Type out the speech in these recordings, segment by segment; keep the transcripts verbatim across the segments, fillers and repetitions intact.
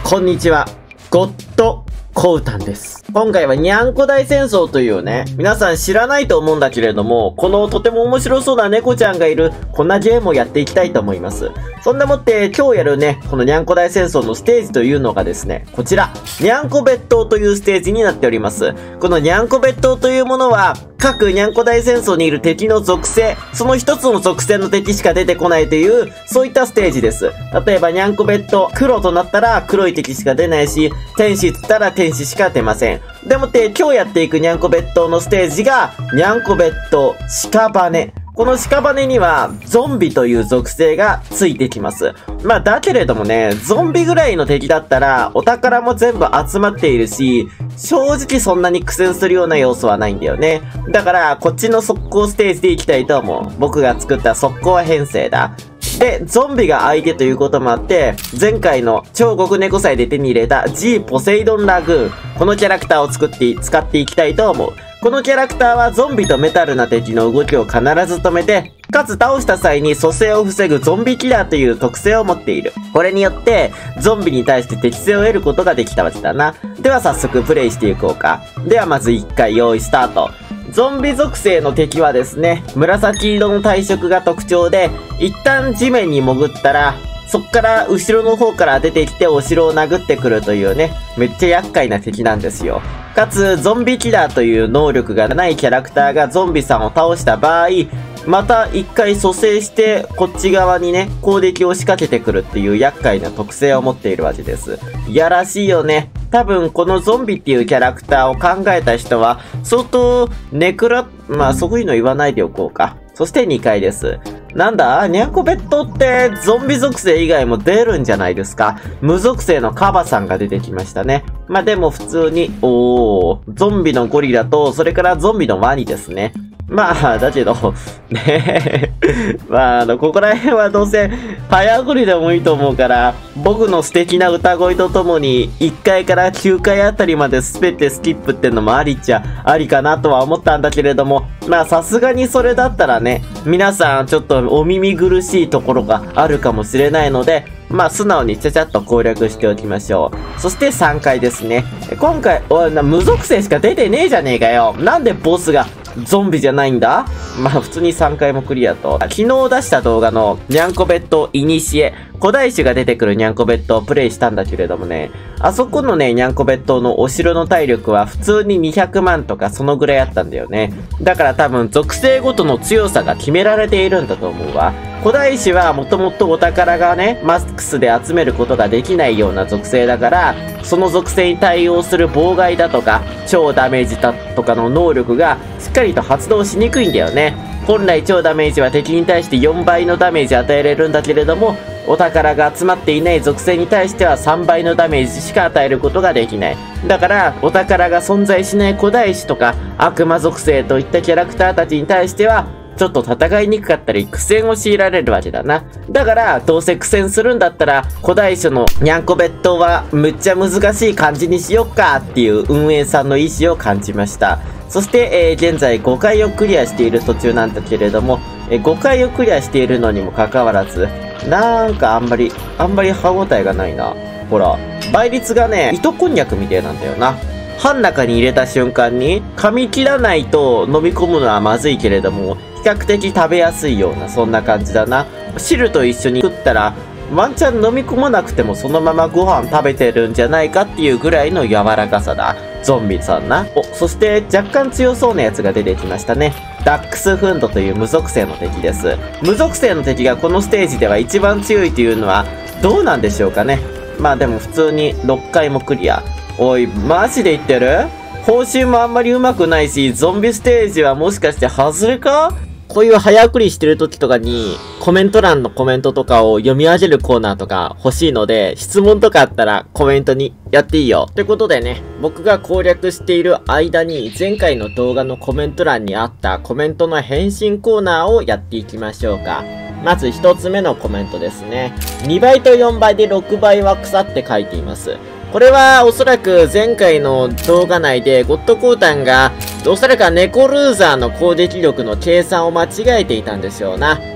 こんにちは。ゴッドコウタンです。今回はにゃんこ大戦争というね、皆さん知らないと思うんだけれども、このとても面白そうな猫ちゃんがいる、こんなゲームをやっていきたいと思います。そんなもって、今日やるね、このにゃんこ大戦争のステージというのがですね、こちら、にゃんこ別当というステージになっております。このにゃんこ別当というものは、各にゃんこ大戦争にいる敵の属性、その一つの属性の敵しか出てこないという、そういったステージです。例えばにゃんこ別当、黒となったら黒い敵しか出ないし、天使っつったら天使しか出ません。でもって今日やっていくにゃんこ別当のステージが、にゃんこ別当屍。この屍にはゾンビという属性がついてきます。まあだけれどもね、ゾンビぐらいの敵だったらお宝も全部集まっているし、正直そんなに苦戦するような要素はないんだよね。だからこっちの速攻ステージでいきたいと思う。僕が作った速攻編成だ。で、ゾンビが相手ということもあって、前回の超極猫祭で手に入れた G ポセイドンラグーン、このキャラクターを作って、使っていきたいと思う。このキャラクターはゾンビとメタルな敵の動きを必ず止めて、かつ倒した際に蘇生を防ぐゾンビキラーという特性を持っている。これによって、ゾンビに対して適性を得ることができたわけだな。では早速プレイしていこうか。ではまずいっかい用意スタート。ゾンビ属性の敵はですね、紫色の体色が特徴で、一旦地面に潜ったら、そっから後ろの方から出てきてお城を殴ってくるというね、めっちゃ厄介な敵なんですよ。かつ、ゾンビキラーという能力がないキャラクターがゾンビさんを倒した場合、また一回蘇生してこっち側にね、攻撃を仕掛けてくるっていう厄介な特性を持っているわけです。いやらしいよね。多分このゾンビっていうキャラクターを考えた人は、相当ネクラ、まあそういうの言わないでおこうか。そしてにかいです。なんだにゃんこ別当ってゾンビ属性以外も出るんじゃないですか。無属性のカバさんが出てきましたね。まあでも普通に、おー、ゾンビのゴリラと、それからゾンビのワニですね。まあ、だけど、ねえ。まあ、あの、ここら辺はどうせ、早送りでもいいと思うから、僕の素敵な歌声とともに、いっかいからきゅうかいあたりまで滑ってスキップってのもありっちゃ、ありかなとは思ったんだけれども、まあ、さすがにそれだったらね、皆さんちょっとお耳苦しいところがあるかもしれないので、まあ、素直にちゃちゃっと攻略しておきましょう。そしてさんかいですね。今回、おい、な、無属性しか出てねえじゃねえかよ。なんでボスが、ゾンビじゃないんだ。まあ普通にさんかいもクリアと。昨日出した動画のにゃんこ別当イニシエ、古代種が出てくるにゃんこ別当をプレイしたんだけれどもね、あそこのね、にゃんこ別当のお城の体力は普通ににひゃくまんとかそのぐらいあったんだよね。だから多分属性ごとの強さが決められているんだと思うわ。古代種はもともとお宝がね、マックスで集めることができないような属性だから、その属性に対応する妨害だとか、超ダメージだとかの能力がしっかりと発動しにくいんだよね。本来超ダメージは敵に対してよんばいのダメージ与えれるんだけれども、お宝が集まっていない属性に対してはさんばいのダメージしか与えることができない。だから、お宝が存在しない古代種とか悪魔属性といったキャラクターたちに対しては、ちょっと戦いにくかったり苦戦を強いられるわけだな。だから、どうせ苦戦するんだったら、古代種のにゃんこ別当はむっちゃ難しい感じにしよっかっていう運営さんの意思を感じました。そして、えー、現在ごかいをクリアしている途中なんだけれども、えー、ごかいをクリアしているのにもかかわらず、なんかあんまり、あんまり歯応えがないな。ほら、倍率がね、糸こんにゃくみたいなんだよな。歯の中に入れた瞬間に、噛み切らないと飲み込むのはまずいけれども、比較的食べやすいような、そんな感じだな。汁と一緒に食ったら、ワンチャン飲み込まなくてもそのままご飯食べてるんじゃないかっていうぐらいの柔らかさだ。ゾンビさんな。お、そして若干強そうなやつが出てきましたね。ダックスフンドという無属性の敵です。無属性の敵がこのステージでは一番強いというのはどうなんでしょうかね。まあでも普通にろっかいもクリア。おい、マジで言ってる？報酬もあんまり上手くないし、ゾンビステージはもしかして外れか？こういう早送りしてる時とかに、コメント欄のコメントとかを読み上げるコーナーとか欲しいので、質問とかあったらコメントにやっていいよ。ということでね、僕が攻略している間に、前回の動画のコメント欄にあったコメントの返信コーナーをやっていきましょうか。まず一つ目のコメントですね。にばいとよんばいでろくばいは草って書いています。これはおそらく前回の動画内でゴッドコウタンがおそらくはネコルーザーの攻撃力の計算を間違えていたんでしょうな。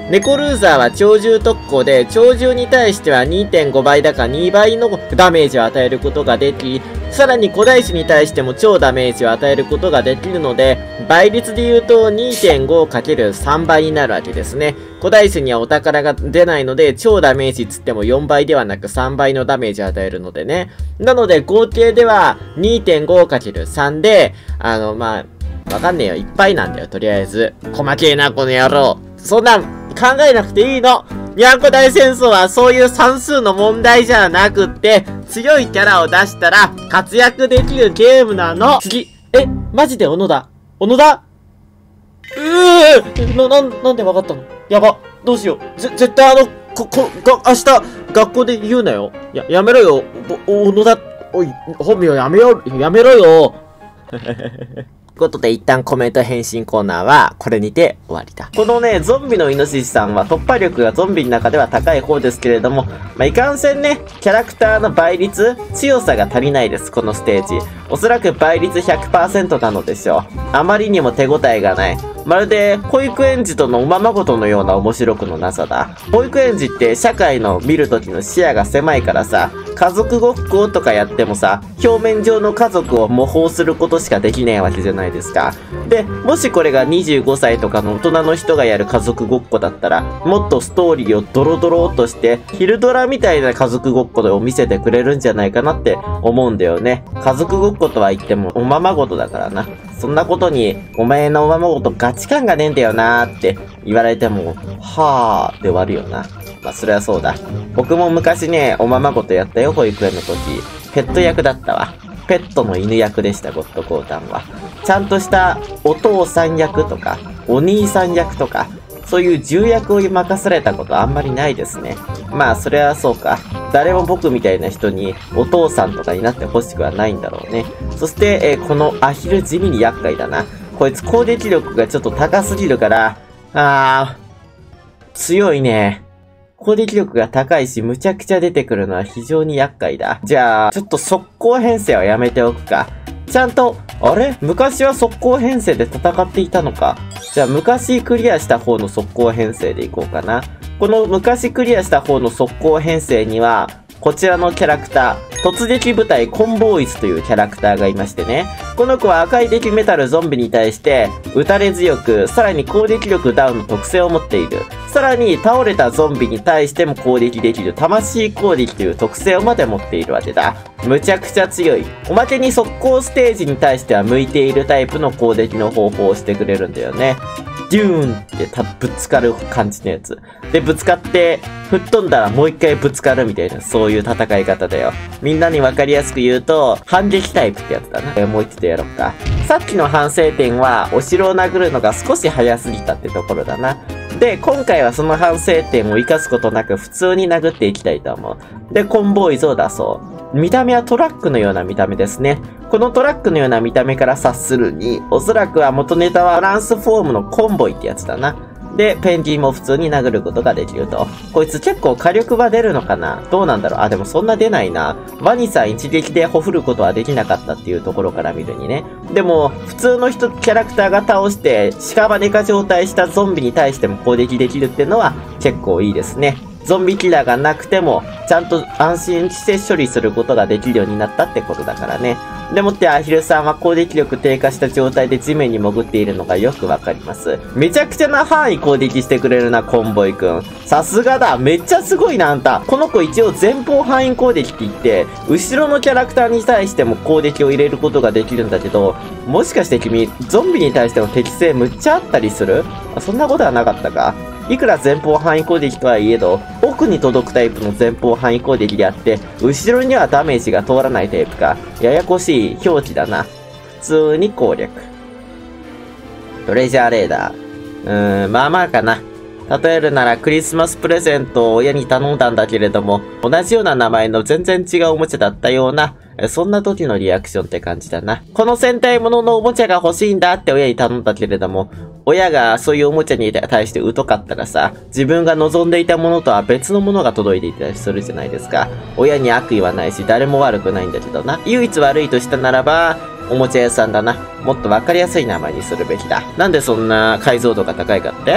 猫ルーザーは鳥獣特攻で、鳥獣に対しては にてんご 倍だかにばいのダメージを与えることができ、さらに古代種に対しても超ダメージを与えることができるので、倍率で言うと にてんごかけるさん 倍になるわけですね。古代種にはお宝が出ないので、超ダメージつってもよんばいではなくさんばいのダメージを与えるのでね。なので合計では にてんごかけるさん で、あの、まあ、わかんねえよ。いっぱいなんだよ、とりあえず。細けえな、この野郎。そんなん、考えなくていいの。にゃんこ大戦争はそういう算数の問題じゃなくって、強いキャラを出したら活躍できるゲームなの。次。え、マジで小野田小野田うーな、な、なんでわかったの？やば。どうしよう。ぜ、絶対あの、こ、こ、が、明日、学校で言うなよ。や、やめろよ。お、小野田、おい、本名やめよ、やめろよ。ということで一旦コメント返信コーナーはこれにて終わりだ。このね、ゾンビのイノシシさんは突破力がゾンビの中では高い方ですけれども、まあ、いかんせんね、キャラクターの倍率、強さが足りないです、このステージ。おそらく倍率 ひゃくパーセント なのでしょう。あまりにも手応えがない。まるで保育園児とのおままごとのような面白くのなさだ。保育園児って社会の見るときの視野が狭いからさ、家族ごっことかやってもさ、表面上の家族を模倣することしかできないわけじゃないですか。で、もしこれがにじゅうごさいとかの大人の人がやる家族ごっこだったら、もっとストーリーをドロドロとして、昼ドラみたいな家族ごっこを見せてくれるんじゃないかなって思うんだよね。家族ごっことは言ってもおままごとだからな。そんなことに、お前のおままごとガチ感がねえんだよなーって言われても、はーって終わるよな。まあ、それはそうだ。僕も昔ね、おままごとやったよ、保育園の時。ペット役だったわ。ペットの犬役でした、ゴッドコータンは。ちゃんとしたお父さん役とか、お兄さん役とか、そういう重役を任されたことあんまりないですね。まあ、それはそうか。誰も僕みたいな人にお父さんとかになってほしくはないんだろうね。そして、えー、このアヒル地味に厄介だな。こいつ攻撃力がちょっと高すぎるから、あー、強いね。攻撃力が高いし、むちゃくちゃ出てくるのは非常に厄介だ。じゃあ、ちょっと速攻編成はやめておくか。ちゃんと、あれ？昔は速攻編成で戦っていたのか。じゃあ、昔クリアした方の速攻編成でいこうかな。この昔クリアした方の速攻編成には、こちらのキャラクター、突撃部隊コンボーイズというキャラクターがいましてね。この子は赤い敵メタルゾンビに対して、打たれ強く、さらに攻撃力ダウンの特性を持っている。さらに倒れたゾンビに対しても攻撃できる魂攻撃という特性をまで持っているわけだ。むちゃくちゃ強い。おまけに速攻ステージに対しては向いているタイプの攻撃の方法をしてくれるんだよね。デューンってたぶつかる感じのやつ。で、ぶつかって、吹っ飛んだらもう一回ぶつかるみたいな、そういう戦い方だよ。みんなにわかりやすく言うと、反撃タイプってやつだな。えもう一度やろうか。さっきの反省点は、お城を殴るのが少し早すぎたってところだな。で、今回はその反省点を生かすことなく普通に殴っていきたいと思う。で、コンボイズを出そう。見た目はトラックのような見た目ですね。このトラックのような見た目から察するに、おそらくは元ネタはトランスフォームのコンボイってやつだな。で、ペンギンも普通に殴ることができると。こいつ結構火力は出るのかな？どうなんだろう？あ、でもそんな出ないな。ワニさん一撃でほふることはできなかったっていうところから見るにね。でも、普通の人、キャラクターが倒して、屍化状態したゾンビに対しても攻撃できるっていうのは結構いいですね。ゾンビキラーがなくても、ちゃんと安心して処理することができるようになったってことだからね。でもってアヒルさんは攻撃力低下した状態で地面に潜っているのがよくわかります。めちゃくちゃな範囲攻撃してくれるな、コンボイくん。さすがだ。めっちゃすごいな、あんた。この子一応前方範囲攻撃って言って、後ろのキャラクターに対しても攻撃を入れることができるんだけど、もしかして君、ゾンビに対しての適性むっちゃあったりする？あ、そんなことはなかったか。いくら前方範囲攻撃とはいえど、奥に届くタイプの前方範囲攻撃であって、後ろにはダメージが通らないタイプか、ややこしい表記だな。普通に攻略。トレジャーレーダー。うーん、まあまあかな。例えるならクリスマスプレゼントを親に頼んだんだけれども、同じような名前の全然違うおもちゃだったような、そんな時のリアクションって感じだな。この戦隊もののおもちゃが欲しいんだって親に頼んだけれども、親がそういうおもちゃに対して疎かったらさ、自分が望んでいたものとは別のものが届いていたりするじゃないですか。親に悪意はないし、誰も悪くないんだけどな。唯一悪いとしたならば、おもちゃ屋さんだな。もっとわかりやすい名前にするべきだ。なんでそんな解像度が高いかって？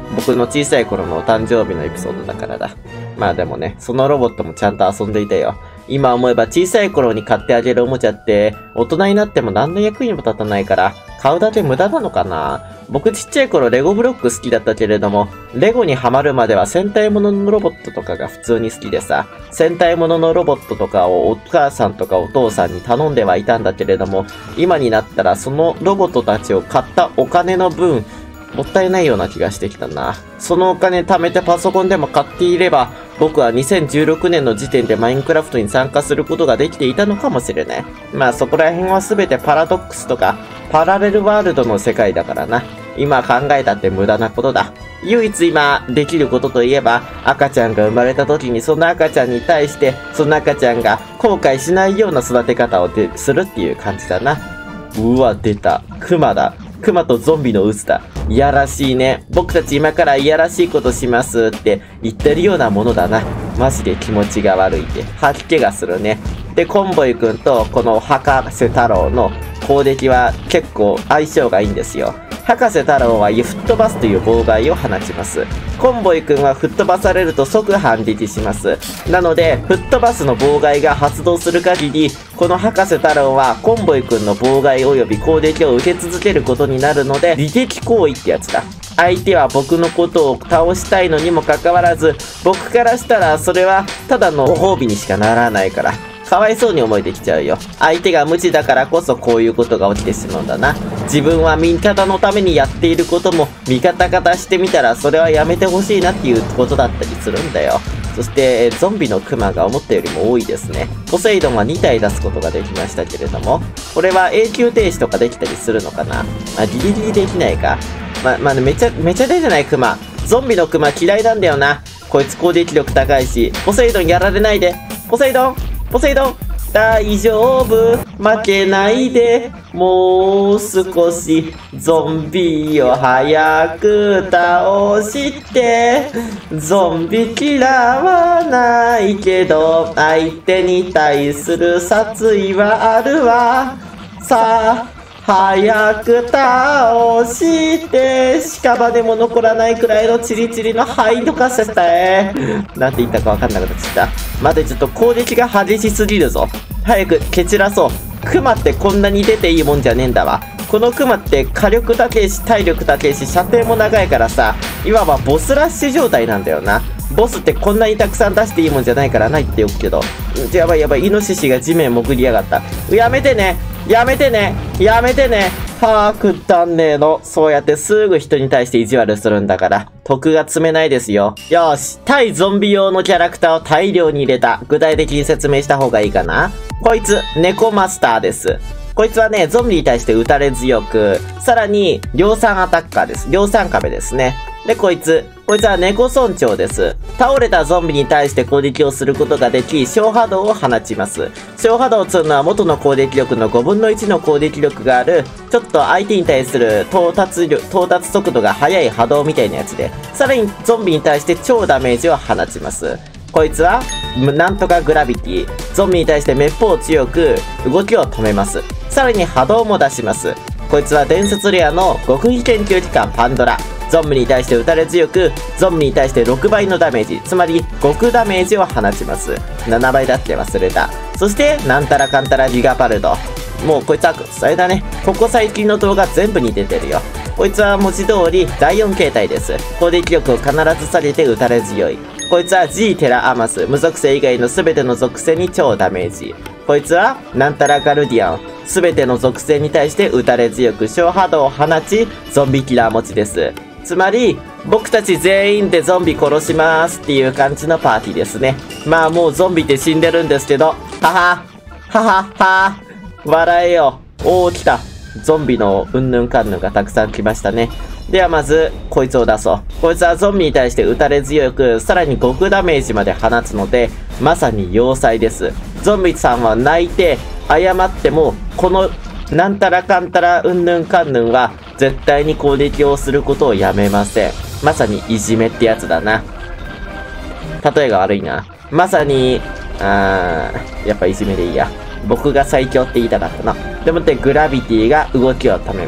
僕の小さい頃のお誕生日のエピソードだからだ。まあでもね、そのロボットもちゃんと遊んでいたよ。今思えば小さい頃に買ってあげるおもちゃって、大人になっても何の役にも立たないから、買うだけ無駄なのかな。僕ちっちゃい頃レゴブロック好きだったけれども、レゴにハマるまでは戦隊もののロボットとかが普通に好きでさ、戦隊もののロボットとかをお母さんとかお父さんに頼んではいたんだけれども、今になったらそのロボットたちを買ったお金の分、もったいないような気がしてきたな。そのお金貯めてパソコンでも買っていれば、僕はにせんじゅうろくねんの時点でマインクラフトに参加することができていたのかもしれない。まあそこら辺は全てパラドックスとかパラレルワールドの世界だからな。今考えたって無駄なことだ。唯一今できることといえば、赤ちゃんが生まれた時にその赤ちゃんに対して、その赤ちゃんが後悔しないような育て方をするっていう感じだな。うわ、出た。クマだ。クマとゾンビの渦だ。いやらしいね。僕たち今からいやらしいことしますって言ってるようなものだな。マジで気持ちが悪いって。吐き気がするね。で、コンボイ君とこの博士太郎の攻撃は結構相性がいいんですよ。博士太郎は吹っ飛ばすという妨害を放ちます。コンボイ君は吹っ飛ばされると即反撃します。なので、吹っ飛ばすの妨害が発動する限り、この博士太郎はコンボイ君の妨害及び攻撃を受け続けることになるので、利撃行為ってやつだ。相手は僕のことを倒したいのにもかかわらず、僕からしたらそれはただのご褒美にしかならないから。かわいそうに思えてきちゃうよ。相手が無知だからこそこういうことが起きてしまうんだな。自分は味方のためにやっていることも味方からしてみたらそれはやめてほしいなっていうことだったりするんだよ。そしてゾンビのクマが思ったよりも多いですね。ポセイドンはにたい出すことができましたけれども、これは永久停止とかできたりするのかな。まあギリギリできないか。ま、まあ、めちゃ、めちゃ出てないクマ。ゾンビのクマ嫌いなんだよな。こいつ攻撃力高いし、ポセイドンやられないで。ポセイドンポセイドン大丈夫負けないでもう少しゾンビを早く倒してゾンビ嫌わないけど相手に対する殺意はあるわさあ早く倒して屍も残らないくらいのチリチリの灰とかせてなんて言ったかわかんなくなってきた。待てちょっと攻撃が激しすぎるぞ。早く蹴散らそう。クマってこんなに出ていいもんじゃねえんだわ。このクマって火力高いし体力高いし射程も長いからさ、いわばボスラッシュ状態なんだよな。ボスってこんなにたくさん出していいもんじゃないからないっておくけど。やばいやばい、イノシシが地面潜りやがった。やめてねやめてねやめてねはあ、くったんねえの。そうやってすぐ人に対して意地悪するんだから。得が積めないですよ。よし。対ゾンビ用のキャラクターを大量に入れた。具体的に説明した方がいいかな。こいつ、猫マスターです。こいつはね、ゾンビに対して打たれ強く、さらに、量産アタッカーです。量産壁ですね。で、こいつ。こいつは猫村長です。倒れたゾンビに対して攻撃をすることができ、小波動を放ちます。小波動をつるのは元の攻撃力のごぶんのいちの攻撃力がある、ちょっと相手に対する到達力、到達速度が速い波動みたいなやつで、さらにゾンビに対して超ダメージを放ちます。こいつは、なんとかグラビティ。ゾンビに対してめっぽう強く、動きを止めます。さらに波動も出します。こいつは伝説レアの極秘研究機関パンドラ。ゾンビに対して打たれ強く、ゾンビに対してろくばいのダメージ、つまり極ダメージを放ちます。ななばいだって忘れた。そして、なんたらかんたらギガパルド。もうこいつは、それだね。ここ最近の動画全部に出てるよ。こいつは文字通りだいよん形態です。攻撃力を必ず下げて打たれ強い。こいつは G テラアマス。無属性以外の全ての属性に超ダメージ。こいつは、なんたらガルディアン。すべての属性に対して打たれ強く小波動を放ち、ゾンビキラー持ちです。つまり、僕たち全員でゾンビ殺しますっていう感じのパーティーですね。まあもうゾンビって死んでるんですけど、はは、ははは、笑えよ。おー来た。ゾンビのうんぬんかんぬんがたくさん来ましたね。ではまず、こいつを出そう。こいつはゾンビに対して打たれ強く、さらに極ダメージまで放つので、まさに要塞です。ゾンビさんは泣いて、謝っても、この、なんたらかんたらうんぬんかんぬんは、絶対に攻撃をすることをやめません。まさにいじめってやつだな。例えが悪いな。まさに、あー、やっぱいじめでいいや。僕が最強って言いたかったな。でもってグラビティが動きを止めます。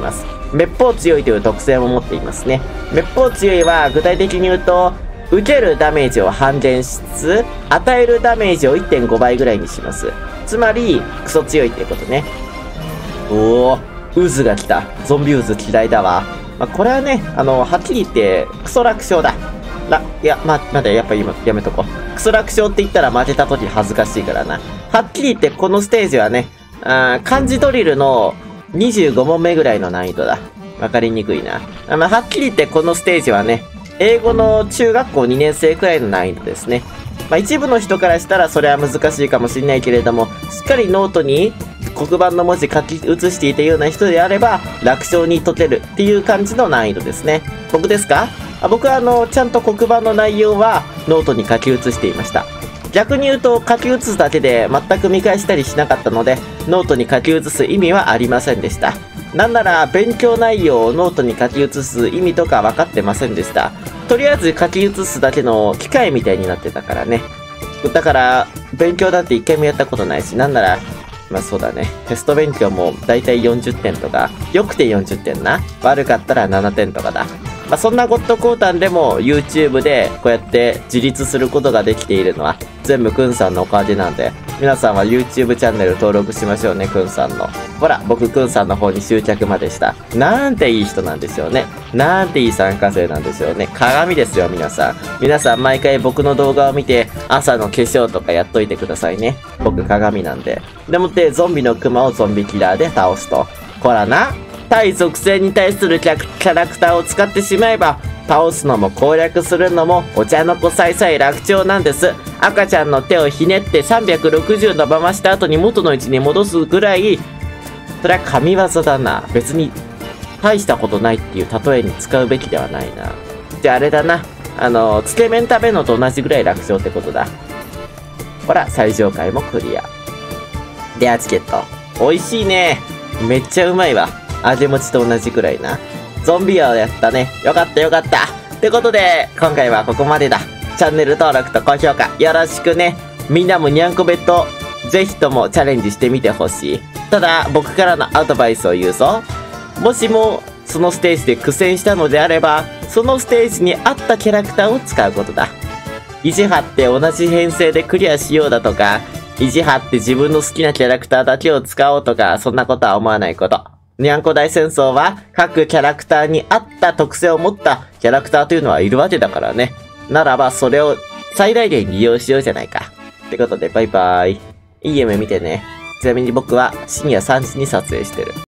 滅法強いという特性も持っていますね。滅法強いは具体的に言うと、受けるダメージを半減しつつ、与えるダメージを いってんご 倍ぐらいにします。つまり、クソ強いっていうことね。おー、渦が来た。ゾンビ渦嫌いだわ。まあ、これはね、あの、はっきり言って、クソ楽勝だ。ら、いや、ま、まだやっぱ今、やめとこう。クソ楽勝って言ったら負けた時恥ずかしいからな。はっきり言ってこのステージはね、あ漢字ドリルのにじゅうごもんめぐらいの難易度だ。わかりにくいな。あまあ、はっきり言ってこのステージはね、英語の中学校にねん生くらいの難易度ですね。まあ、一部の人からしたらそれは難しいかもしれないけれども、しっかりノートに黒板の文字書き写していたような人であれば、楽勝に解けるっていう感じの難易度ですね。僕ですか？あ僕はあの、ちゃんと黒板の内容はノートに書き写していました。逆に言うと書き写すだけで全く見返したりしなかったので、ノートに書き写す意味はありませんでした。なんなら勉強内容をノートに書き写す意味とか分かってませんでした。とりあえず書き写すだけの機械みたいになってたからね。だから勉強なんて一回もやったことないし、なんならまあそうだね。テスト勉強もだいたいよんじゅってんとか、良くてよんじゅってんな。悪かったらななてんとかだ。まあそんなゴッドコータンでも YouTube でこうやって自立することができているのは全部くんさんのおかげなんで、皆さんは YouTube チャンネル登録しましょうね、くんさんの。ほら、僕くんさんの方に集客までした。なんていい人なんでしょうね。なんていい参加生なんでしょうね。鏡ですよ、皆さん。皆さん毎回僕の動画を見て朝の化粧とかやっといてくださいね。僕鏡なんで。でもってゾンビのクマをゾンビキラーで倒すと。ほらな。対属性に対するキャラクターを使ってしまえば、倒すのも攻略するのもお茶の子さいさい楽勝なんです。赤ちゃんの手をひねってさんびゃくろくじゅう度回した後に元の位置に戻すぐらい、それは神業だな。別に大したことないっていう例えに使うべきではないな。じゃああれだな。あの、つけ麺食べるのと同じぐらい楽勝ってことだ。ほら、最上階もクリア。レアチケット。美味しいね。めっちゃうまいわ。味餅と同じくらいな。ゾンビをやったね。よかったよかった。ってことで、今回はここまでだ。チャンネル登録と高評価よろしくね。みんなもにゃんこベッド、ぜひともチャレンジしてみてほしい。ただ、僕からのアドバイスを言うぞ。もしも、そのステージで苦戦したのであれば、そのステージに合ったキャラクターを使うことだ。意地張って同じ編成でクリアしようだとか、意地張って自分の好きなキャラクターだけを使おうとか、そんなことは思わないこと。にゃんこ大戦争は各キャラクターに合った特性を持ったキャラクターというのはいるわけだからね。ならばそれを最大限利用しようじゃないか。ってことでバイバーイ。いい夢見てね。ちなみに僕は深夜さんじに撮影してる。